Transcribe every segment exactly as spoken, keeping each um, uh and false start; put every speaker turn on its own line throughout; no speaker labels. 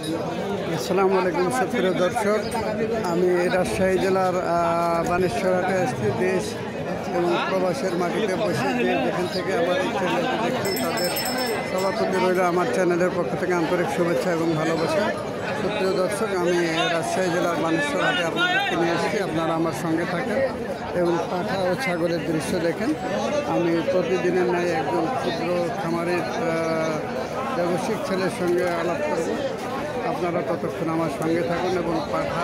আসসালামু আলাইকুম সুপ্রিয় দর্শক, আমি রাজশাহী জেলার বানেশ্বরহাটে আসছি। দেশ এবং প্রবাসের মাটিতে বসে যে যেখান থেকে আমার এই চ্যানেলটি দেখছেন তাদের সবার প্রতি রইল আমার চ্যানেলের পক্ষ থেকে আন্তরিক শুভেচ্ছা এবং ভালোবাসা। সুপ্রিয় দর্শক, আমি রাজশাহী জেলার বানেশ্বরহাটে আপনাদেরকে নিয়ে এসেছি। আপনারা আমার সঙ্গে থাকেন এবং পাঠা ও ছাগলের দৃশ্য দেখেন। আমি প্রতিদিনের ন্যায় একজন ক্ষুদ্র খামারের ব্যবসায়িক ছেলের সঙ্গে আলাপ করব। আপনারা ততক্ষণ আমার সঙ্গে থাকুন এবং পাঠা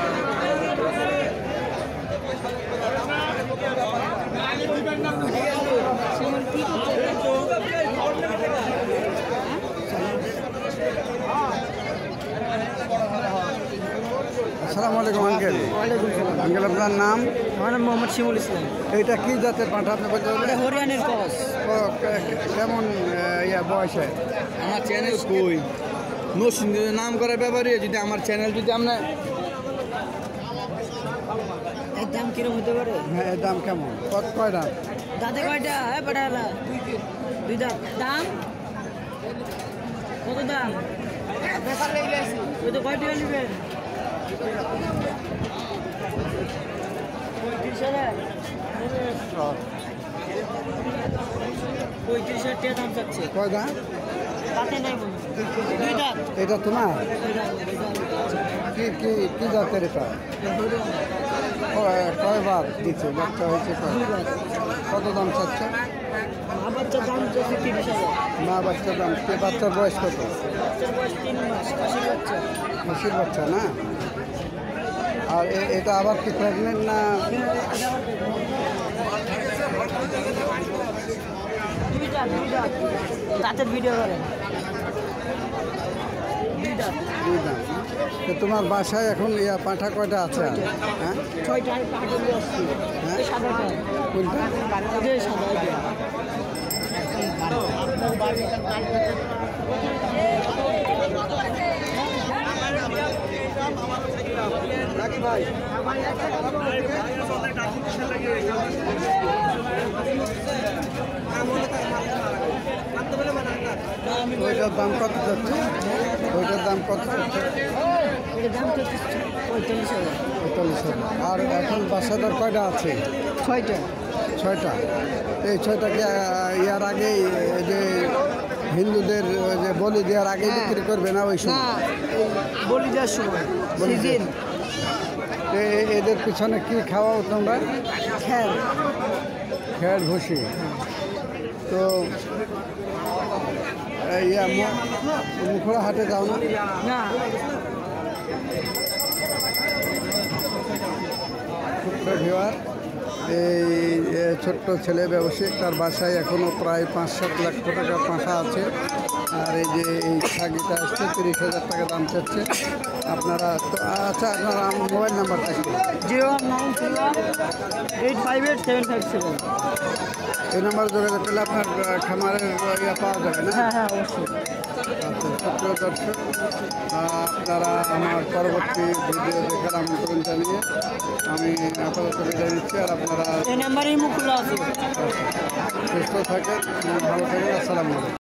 আসসালামু আলাইকুম আঙ্কেল। আঙ্কেল, আপনার নাম?
আমার নাম মোহাম্মদ শিমুল ইসলাম।
এইটা কি জাতের পাঠা আপনি বলতে পারবেন?
হরিয়ানের ক্রস।
কেমন ইয়া বয়সে?
আমার চ্যানেল কই নসিন নাম করার ব্যাপারে যদি আমার চ্যানেল যদি আপনার
এর দাম কিরকম হতে পারে?
হ্যাঁ, এর দাম কেমন? কত কয় দাম?
দাঁতে কয়টা? হ্যাঁ পাঠালা দুই দাম। দাম কত দাম? ওই তো কয়টা নেবেন? পঁয়ত্রিশ হাজার পঁয়ত্রিশ হাজার টাকা দাম চাচ্ছে।
কয় দাম?
দাঁতে নাই কোনো। দুই দাঁত।
এটা তোমার
দুই দাঁত, দুই দাঁত।
কি কি কি জাতের এটা? কয়- কয়বার দিচ্ছে? বাচ্চা হয়েছে কয়?
দুই দাঁত।
কত দাম চাচ্ছে?
মা বাচ্চার দাম চাচ্ছে তিরিশ হাজার।
মা বাচ্চার দাম কে? বাচ্চার বয়স কত?
বাচ্চার বয়স তিন মাস। কাশির বাচ্চা।
হাসির বাচ্চা না? আর এ- এটা আবার কি প্রেগনেন্ট না?
দুই দাঁত, দুই দাঁত। দাঁতের ভিডিও করেন। দুই দাঁত।
দুই দাম। তো তোমার বাসায় এখন ইয়া পাঁঠা কয়টা আছে? হ্যাঁ,
ছয়টা আমি পাহাড়ে নিয়ে আসছি।
হ্যাঁ?
এই সাদাটা।
কোনটা?
এই সাদা এটা।
ওইটার দাম কত যাচ্ছে? ওইটার দাম কত যাচ্ছে?
এটার দাম চলছে পঁয়তাল্লিশ হাজার।
পঁয়তাল্লিশ হাজার। আর এখন বাচ্চাদের কয়টা আছে?
ছয়টা।
ছয়টা। এই ছয়টাকে আহ, ইয়ার আগেই এই যে হিন্দুদের ওই যে বলি দেওয়ার আগেই
হ্যাঁ।
বিক্রি করবে না ওই
না,
সময়?
এই বলি দেওয়ার সময়।
বলি
সিজন।
তো এ- এদের পিছনে কি খাওয়াও তোমরা?
খেল।
খেয়ার ভুসি। তো এই ইয়া মু- মুখড়া হাটে যাও না?
না।
ছোট্ট ভিওয়ার, এই এ, ছোট্ট ছেলে ব্যবসায়িক, তার বাসায় এখনও প্রায় পাঁচ সাত লাখ টাকা পাঁঠা আছে। আর এই যে এই ছাগিটা আসছে তিরিশ হাজার টাকা দাম চাচ্ছে। আপনারা তো আচ্ছা, আপনার আমার মোবাইল নাম্বারটা কি?
Zero one nine three one eight five eight seven five seven.
এই নাম্বার যোগাযোগ করলে আপনার আহ, খামারের ইয়া পাওয়া যাবে না?
হ্যাঁ হ্যাঁ অবশ্যই।
আচ্ছা, সুপ্রিয় দর্শক, আহ, আপনারা আমার পরবর্তী ভিডিও দেখার আমন্ত্রণ জানিয়ে আমি আপাতত বিদায় নিচ্ছি। আর আপনারা
এই নাম্বারেই মুখ খোলা আছে।
সুস্থ থাকেন, ভালো থাকেন। আসসালামু আলাইকুম।